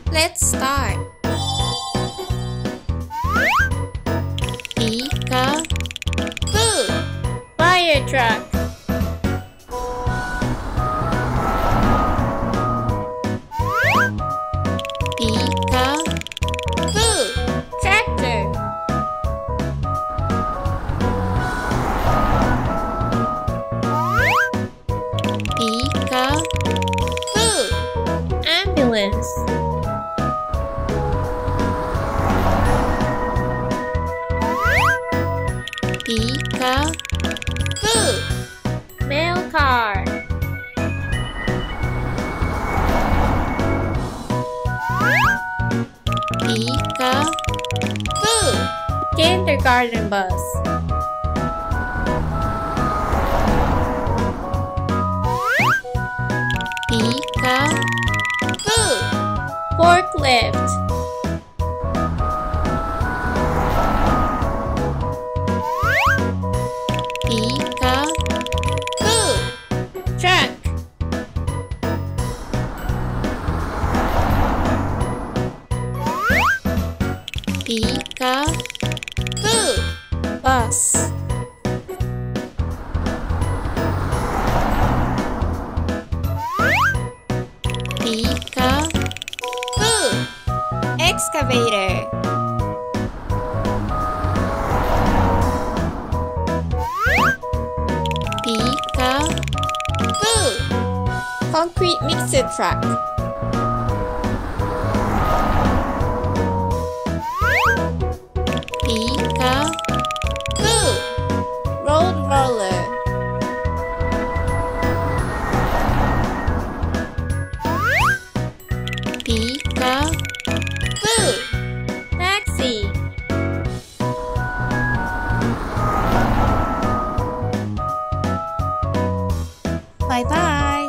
Let's start. Peekaboo. Fire truck. Peekaboo. Tractor. Peekaboo. Ambulance. Peekaboo. Mail car. Peekaboo. Kindergarten bus. Peekaboo. Forklift. Peekaboo. Truck. Peekaboo. Bus. Peekaboo. Excavator. Peekaboo. Concrete mixer truck. Peekaboo. Road roller. Peekaboo. Taxi. Bye bye.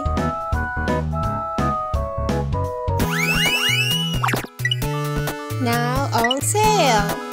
Now on sale.